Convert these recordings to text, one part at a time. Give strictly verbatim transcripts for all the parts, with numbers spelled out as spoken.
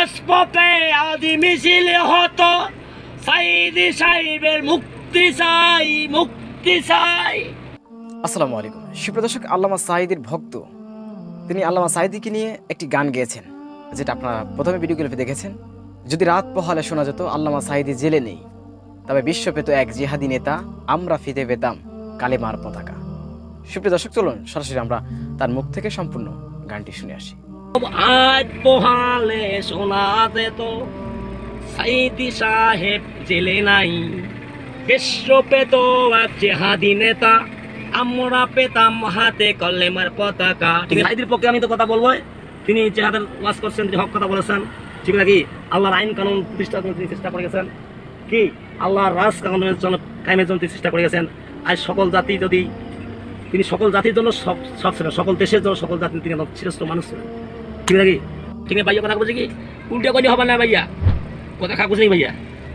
রাজপথে আদি মিছিল হতো, সাইদি সাহেবের মুক্তি চাই, মুক্তি চাই। আসসালামু আলাইকুম। সুপ্রিয় দর্শক, আল্লামা সাঈদীর ভক্ত তিনি আল্লামা সাঈদীকে নিয়ে একটি গান গেয়েছেন, যেটা আপনারা প্রথমে ভিডিওগুলোতে দেখেছেন। যদি রাত পোহালে শোনা যেত আল্লামা সাঈদী জেলে নেই, তবে বিশ্ব পেত এক জিহাদি নেতা, আমরা ফিতে পেতাম কালেমার পতাকা। সুপ্রিয় দর্শক, চলুন সরাসরি আমরা তার মুখ থেকে সম্পূর্ণ গানটি শুনে আসি। আজ পোহালে শোনা যেত সাইদি সাহেব জেলে নাই, বিশ্ব পেত এক জিহাদি নেতা, আমরা পেতাম হাতে কলেমার পতাকা। ঠিক আছে, সাইদির পক্ষে আমি তো কথা বলবো। তিনি জিহাদের ওয়াজ করছেন, তিনি হক কথা বলেছেন, ঠিক নাকি? আল্লাহর আইন কানুন প্রতিষ্ঠার জন্য তিনি চেষ্টা করে গেছেন, কি আল্লাহর রাজ কানুনের জন্য কায়েমের জন্য তিনি চেষ্টা করে গেছেন। আজ সকল জাতি যদি তিনি সকল জাতির জন্য সব সব ছিলেন, সকল দেশের জন্য সকল জাতি তিনি শ্রেষ্ঠ মানুষ ছিলেন, ঠিক নাকি? ঠিক আছে ভাইয়া, কথা বলছি কি উল্টে কইলে হবে না ভাইয়া, কথা খা বুঝলি ভাইয়া।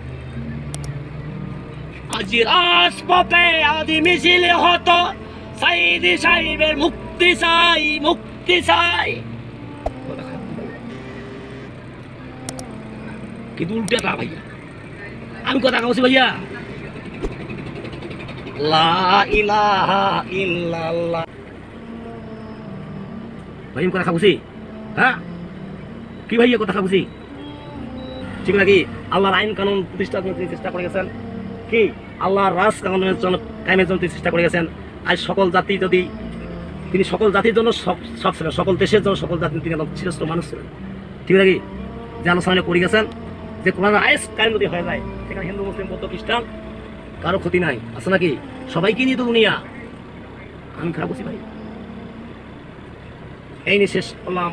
আজি রাজপথে আদি মিছিল হতো, সাইদি সাহেবের মুক্তি চাই, মুক্তি চাই। কিন্তু উল্টে কা ভাইয়া, আমি কথা বলছি ভাইয়া। লা ইলাহা ইল্লাল্লাহ ভাই, আমি কথা খাবুছি। হ্যাঁ কি ভাইয়া, কথা খাবুছি, ঠিক নাকি? আল্লাহর আইন কানুন প্রতিষ্ঠার জন্য তিনি চেষ্টা করে গেছেন, কি আল্লাহর রাজ কানুনের জন্য কায়েমের জন্য তিনি চেষ্টা করে গেছেন। আজ সকল জাতি যদি তিনি সকল জাতির জন্য সব সব ছিলেন, সকল দেশের জন্য সকল জাতি তিনি শ্রেষ্ঠ মানুষ ছিলেন, ঠিক নাকি? যে আলোচনা করে গেছেন যে কোরআন আইন কায়েম যদি হয়ে যায়, সেখানে হিন্দু মুসলিম বৌদ্ধ খ্রিস্টান কারো ক্ষতি নাই, আছে নাকি? সবাইকে নিয়ে তো দুনিয়া। আমি খারাপ বলছি ভাই, এই নিয়ে শেষ করলাম।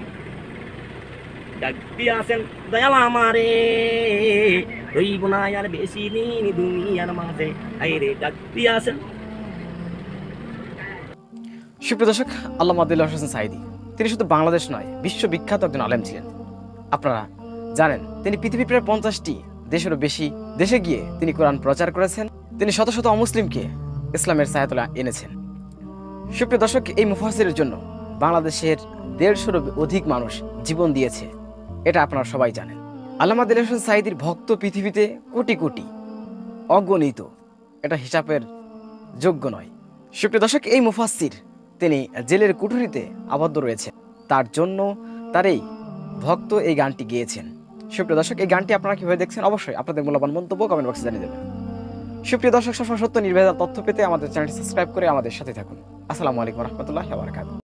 আছেন দয়াল আমারে, রইব না আর বেশি দিন দুনিয়ার মাঝে, আইরে ডাক দিয়া আছেন। সুপ্রিয় দর্শক, আল্লামা দেলোয়ার হোসেন সাঈদী তিনি শুধু বাংলাদেশ নয়, বিশ্ববিখ্যাত একজন আলেম ছিলেন। আপনারা জানেন তিনি পৃথিবীর প্রায় পঞ্চাশটি দেশেরও বেশি দেশে গিয়ে তিনি কোরআন প্রচার করেছেন। তিনি শত শত অমুসলিমকে ইসলামের ছায়াতলে এনেছেন। সুপ্রিয় দর্শক, এই মুফাসসিরের জন্য বাংলাদেশের দেড়শোরও অধিক মানুষ জীবন দিয়েছে, এটা আপনারা সবাই জানেন। আল্লামা দেলোয়ার হোসেন সাঈদীর ভক্ত পৃথিবীতে কোটি কোটি, অগণিত, এটা হিসাবের যোগ্য নয়। সুপ্রিয় দর্শক, এই মুফাসসির তিনি জেলের কুঠুরিতে আবদ্ধ রয়েছেন, তার জন্য তার এই ভক্ত এই গানটি গেয়েছেন। সুপ্রিয় দর্শক, এই গানটি আপনারা কিভাবে দেখছেন অবশ্যই আপনাদের মূল্যবান মন্তব্য কমেন্ট বক্সে জানিয়ে দেবেন। সুপ্রিয় দর্শক, সবসময় সত্য নির্ভেজাল তথ্য পেতে আমাদের চ্যানেলটি সাবস্ক্রাইব করে আমাদের সাথে থাকুন। আসসালামু আলাইকুম ওয়া রাহমাতুল্লাহি ওয়া বারাকাতুহু।